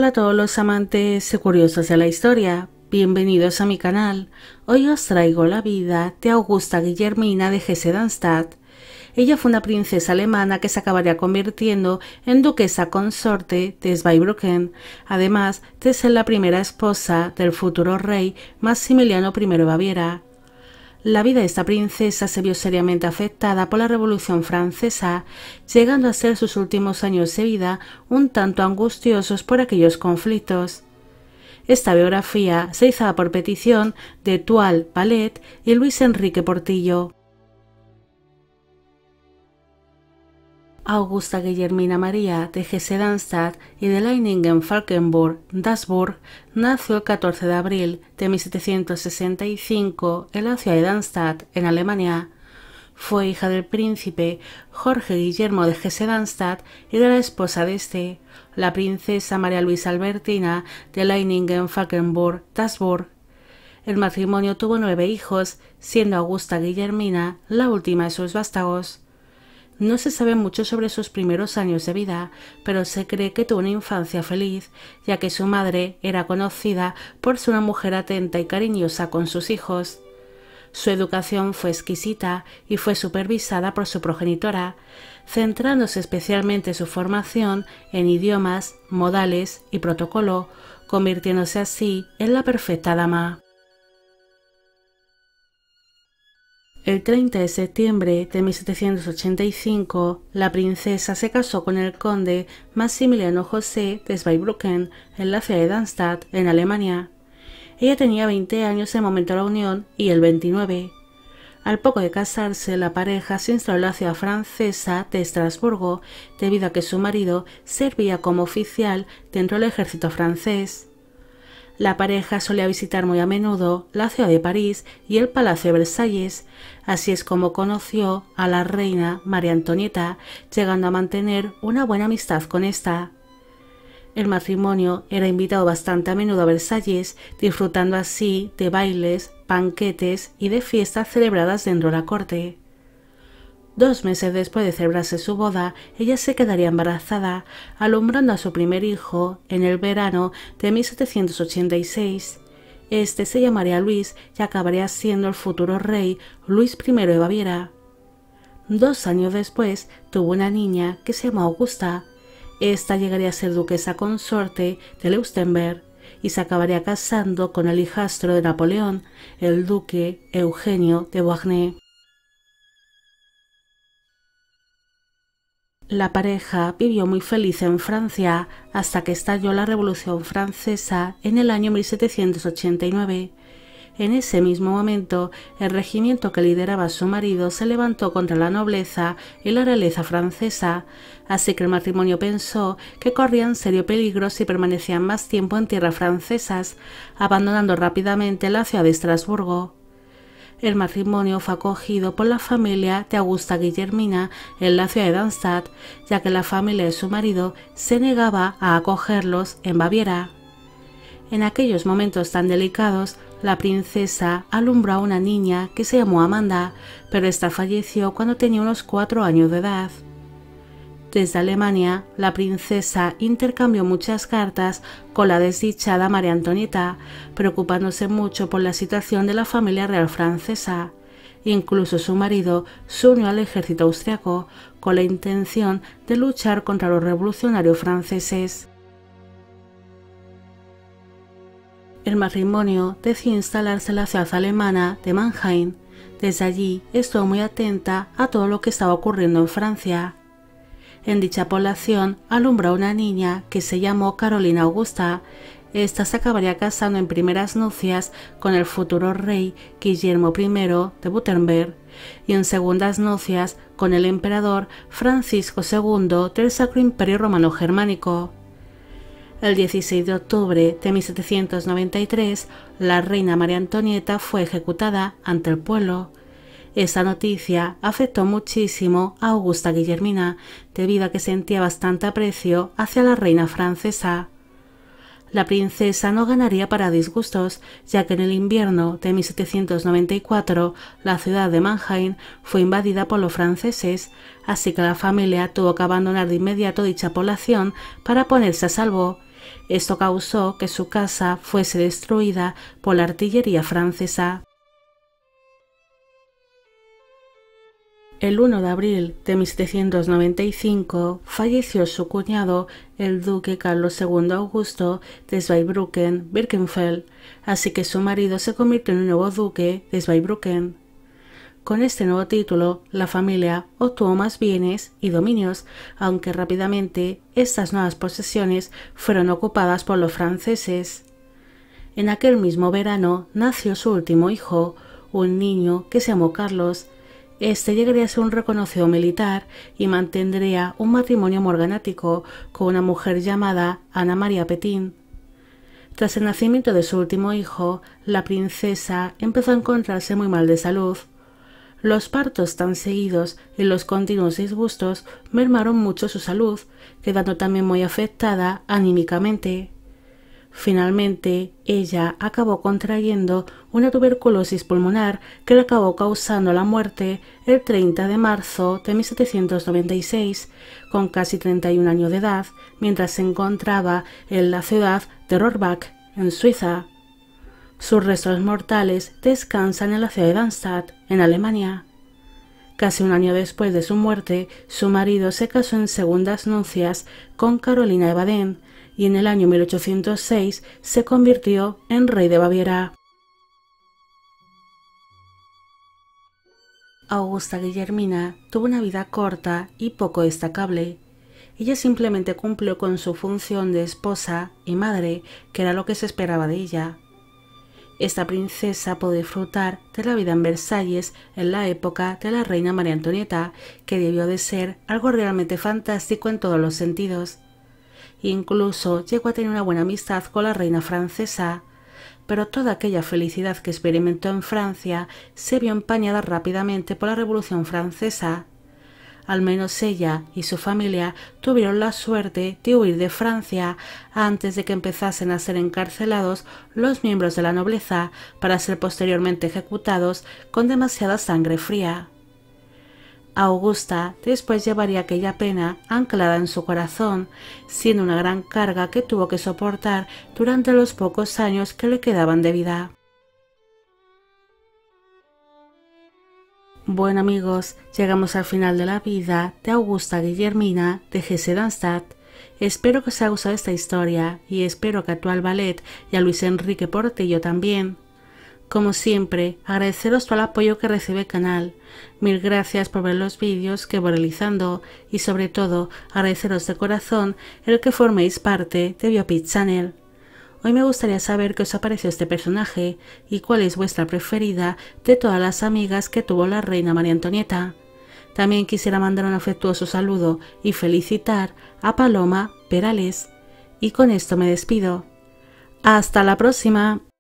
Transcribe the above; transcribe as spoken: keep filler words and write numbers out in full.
Hola a todos los amantes y curiosos de la historia, bienvenidos a mi canal. Hoy os traigo la vida de Augusta Guillermina de Hesse-Darmstadt. Ella fue una princesa alemana que se acabaría convirtiendo en duquesa consorte de Zweibrücken, además de ser la primera esposa del futuro rey Maximiliano primero de Baviera. La vida de esta princesa se vio seriamente afectada por la Revolución Francesa, llegando a ser sus últimos años de vida un tanto angustiosos por aquellos conflictos. Esta biografía se hizo por petición de Étoile Ballot y Luis Enrique Portillo. Augusta Guillermina María de Hesse-Darmstadt y de Leiningen-Falkenburg-Dassburg nació el catorce de abril de mil setecientos sesenta y cinco en la ciudad de Darmstadt, en Alemania. Fue hija del príncipe Jorge Guillermo de Hesse-Darmstadt y de la esposa de este, la princesa María Luisa Albertina de Leiningen-Falkenburg-Dassburg. El matrimonio tuvo nueve hijos, siendo Augusta Guillermina la última de sus vástagos. No se sabe mucho sobre sus primeros años de vida, pero se cree que tuvo una infancia feliz, ya que su madre era conocida por ser una mujer atenta y cariñosa con sus hijos. Su educación fue exquisita y fue supervisada por su progenitora, centrándose especialmente su formación en idiomas, modales y protocolo, convirtiéndose así en la perfecta dama. El treinta de septiembre de mil setecientos ochenta y cinco, la princesa se casó con el conde Maximiliano José de Zweibrücken en la ciudad de Darmstadt, en Alemania. Ella tenía veinte años en el momento de la unión y él veintinueve. Al poco de casarse, la pareja se instaló en la ciudad francesa de Estrasburgo, debido a que su marido servía como oficial dentro del ejército francés. La pareja solía visitar muy a menudo la ciudad de París y el Palacio de Versalles. Así es como conoció a la reina María Antonieta, llegando a mantener una buena amistad con esta. El matrimonio era invitado bastante a menudo a Versalles, disfrutando así de bailes, banquetes y de fiestas celebradas dentro de la corte. Dos meses después de celebrarse su boda, ella se quedaría embarazada, alumbrando a su primer hijo en el verano de mil setecientos ochenta y seis. Este se llamaría Luis y acabaría siendo el futuro rey Luis primero de Baviera. Dos años después tuvo una niña que se llamó Augusta. Esta llegaría a ser duquesa consorte de Leuchtenberg y se acabaría casando con el hijastro de Napoleón, el duque Eugenio de Beauharnais. La pareja vivió muy feliz en Francia hasta que estalló la Revolución Francesa en el año mil setecientos ochenta y nueve. En ese mismo momento, el regimiento que lideraba su marido se levantó contra la nobleza y la realeza francesa, así que el matrimonio pensó que corrían serio peligro si permanecían más tiempo en tierras francesas, abandonando rápidamente la ciudad de Estrasburgo. El matrimonio fue acogido por la familia de Augusta Guillermina en la ciudad de Darmstadt, ya que la familia de su marido se negaba a acogerlos en Baviera. En aquellos momentos tan delicados, la princesa alumbró a una niña que se llamó Amanda, pero esta falleció cuando tenía unos cuatro años de edad. Desde Alemania, la princesa intercambió muchas cartas con la desdichada María Antonieta, preocupándose mucho por la situación de la familia real francesa. Incluso su marido se unió al ejército austriaco con la intención de luchar contra los revolucionarios franceses. El matrimonio decidió instalarse en la ciudad alemana de Mannheim. Desde allí estuvo muy atenta a todo lo que estaba ocurriendo en Francia. En dicha población alumbró a una niña que se llamó Carolina Augusta. Esta se acabaría casando en primeras nupcias con el futuro rey Guillermo primero de Württemberg y en segundas nupcias con el emperador Francisco segundo del Sacro Imperio Romano Germánico. El dieciséis de octubre de mil setecientos noventa y tres, la reina María Antonieta fue ejecutada ante el pueblo. Esa noticia afectó muchísimo a Augusta Guillermina, debido a que sentía bastante aprecio hacia la reina francesa. La princesa no ganaría para disgustos, ya que en el invierno de mil setecientos noventa y cuatro la ciudad de Mannheim fue invadida por los franceses, así que la familia tuvo que abandonar de inmediato dicha población para ponerse a salvo, Esto causó que su casa fuese destruida por la artillería francesa. El uno de abril de mil setecientos noventa y cinco falleció su cuñado, el duque Carlos segundo Augusto de Zweibrücken-Birkenfeld, así que su marido se convirtió en el nuevo duque de Zweibrücken. Con este nuevo título, la familia obtuvo más bienes y dominios, aunque rápidamente estas nuevas posesiones fueron ocupadas por los franceses. En aquel mismo verano nació su último hijo, un niño que se llamó Carlos. Este llegaría a ser un reconocido militar y mantendría un matrimonio morganático con una mujer llamada Ana María Petain. Tras el nacimiento de su último hijo, la princesa empezó a encontrarse muy mal de salud. Los partos tan seguidos y los continuos disgustos mermaron mucho su salud, quedando también muy afectada anímicamente. Finalmente, ella acabó contrayendo una tuberculosis pulmonar que le acabó causando la muerte el treinta de marzo de mil setecientos noventa y seis, con casi treinta y un años de edad, mientras se encontraba en la ciudad de Rohrbach, en Suiza. Sus restos mortales descansan en la ciudad de Darmstadt, en Alemania. Casi un año después de su muerte, su marido se casó en segundas nupcias con Carolina de Baden, y en el año mil ochocientos seis se convirtió en rey de Baviera. Augusta Guillermina tuvo una vida corta y poco destacable. Ella simplemente cumplió con su función de esposa y madre, que era lo que se esperaba de ella. Esta princesa pudo disfrutar de la vida en Versalles en la época de la reina María Antonieta, que debió de ser algo realmente fantástico en todos los sentidos. Incluso llegó a tener una buena amistad con la reina francesa, pero toda aquella felicidad que experimentó en Francia se vio empañada rápidamente por la Revolución Francesa. Al menos ella y su familia tuvieron la suerte de huir de Francia antes de que empezasen a ser encarcelados los miembros de la nobleza para ser posteriormente ejecutados con demasiada sangre fría. Augusta después llevaría aquella pena anclada en su corazón, siendo una gran carga que tuvo que soportar durante los pocos años que le quedaban de vida. Bueno amigos, llegamos al final de la vida de Augusta Guillermina de Hesse-Darmstadt. Espero que os haya gustado esta historia y espero que a tu Ballet y a Luis Enrique Portillo también. Como siempre, agradeceros todo el apoyo que recibe el canal. Mil gracias por ver los vídeos que voy realizando y sobre todo agradeceros de corazón el que forméis parte de Biopix Channel. Hoy me gustaría saber qué os ha parecido este personaje y cuál es vuestra preferida de todas las amigas que tuvo la reina María Antonieta. También quisiera mandar un afectuoso saludo y felicitar a Paloma Perales. Y con esto me despido. ¡Hasta la próxima!